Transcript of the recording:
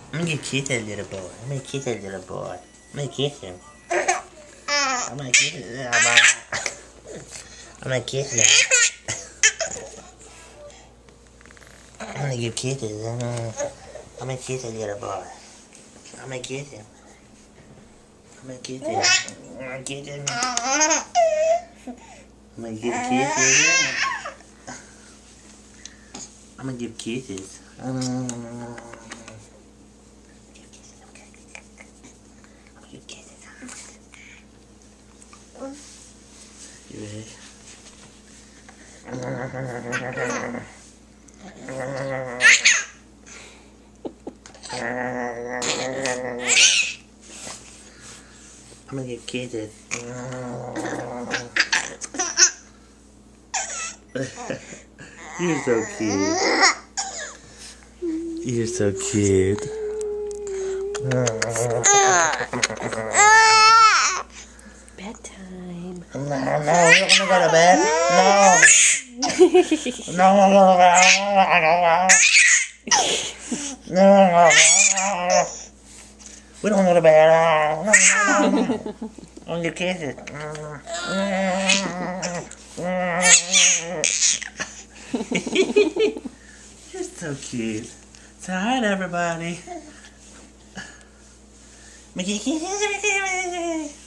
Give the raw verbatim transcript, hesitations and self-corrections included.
I'm gonna kiss that little boy. I'm gonna kiss that little boy. I'm gonna kiss him. I'm gonna kiss him. I'm gonna kiss him. I'm gonna give kisses. I'm gonna, I'm gonna kiss that little boy. I'm gonna kiss him. I'm gonna kiss him. I'm gonna kiss him. I'm gonna give kisses. I'm gonna give kisses. Um, give kisses. Okay. I'm gonna give kisses. You ready? I'm gonna give kisses. You're so cute. You're so cute. Bedtime. No, no, we're gonna go to bed. No. No, no, no, no, no, no. We don't go to bed. No, no, no, no. On your kisses. You're so cute. Say hi to everybody. Make your kisses.